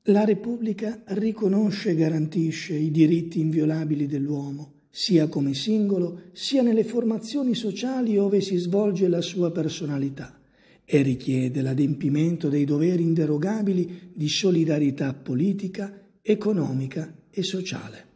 La Repubblica riconosce e garantisce i diritti inviolabili dell'uomo, sia come singolo, sia nelle formazioni sociali ove si svolge la sua personalità, e richiede l'adempimento dei doveri inderogabili di solidarietà politica, economica e sociale.